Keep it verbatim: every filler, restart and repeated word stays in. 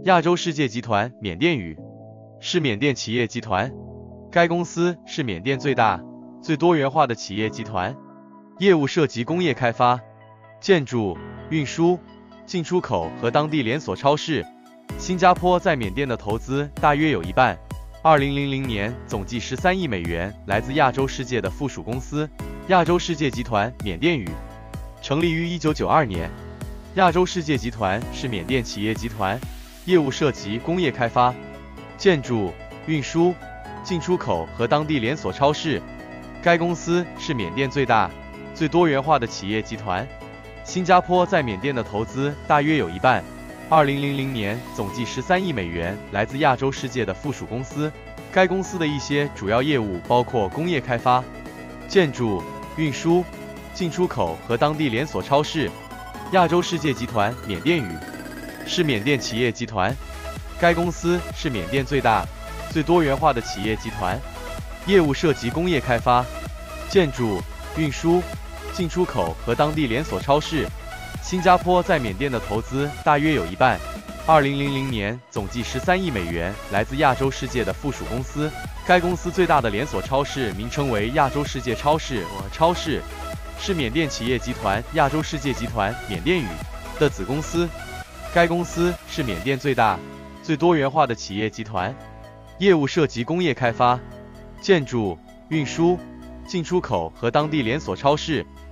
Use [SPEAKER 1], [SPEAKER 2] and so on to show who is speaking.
[SPEAKER 1] 亚洲世界集团缅甸语是缅甸企业集团，该公司是缅甸最大、最多元化的企业集团，业务涉及工业开发、建筑、运输、进出口和当地连锁超市。新加坡在缅甸的投资大约有一半。二零零零年总计十三亿美元来自亚洲世界的附属公司亚洲世界集团缅甸语，成立于一九九二年。亚洲世界集团是缅甸企业集团，业务涉及工业开发、建筑、运输、进出口和当地连锁超市。该公司是缅甸最大、最多元化的企业集团。新加坡在缅甸的投资大约有一半。二零零零年总计十三亿美元来自亚洲世界的附属公司，该公司的一些主要业务包括工业开发、建筑、运输、进出口和当地连锁超市。亚洲世界集团缅甸语是缅甸企业集团，该公司是缅甸最大、最多元化的企业集团，业务涉及工业开发、建筑、运输、进出口和当地连锁超市。新加坡在缅甸的投资大约有一半。二零零零年总计十三亿美元来自亚洲世界的附属公司，该公司最大的连锁超市名称为亚洲世界超市和超市，是缅甸企业集团亚洲世界集团缅甸语的子公司。该公司是缅甸最大、最多元化的企业集团，业务涉及工业开发、建筑、运输、进出口和当地连锁超市。